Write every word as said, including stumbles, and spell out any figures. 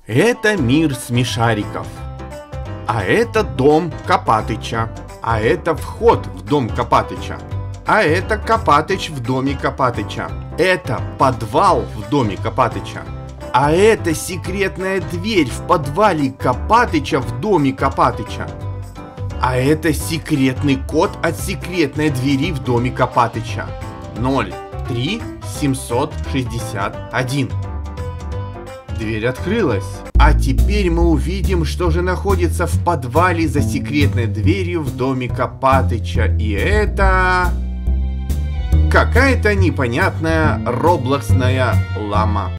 Это мир смешариков. А это дом Копатыча. А это вход в дом Копатыча. А это Копатыч в доме Копатыча. Это подвал в доме Копатыча. А это секретная дверь в подвале Копатыча в доме Копатыча. А это секретный код от секретной двери в доме Копатыча. ноль три семьсот шестьдесят один. Дверь открылась. А теперь мы увидим, что же находится в подвале за секретной дверью в доме Копатыча. И это... какая-то непонятная роблоксная лама.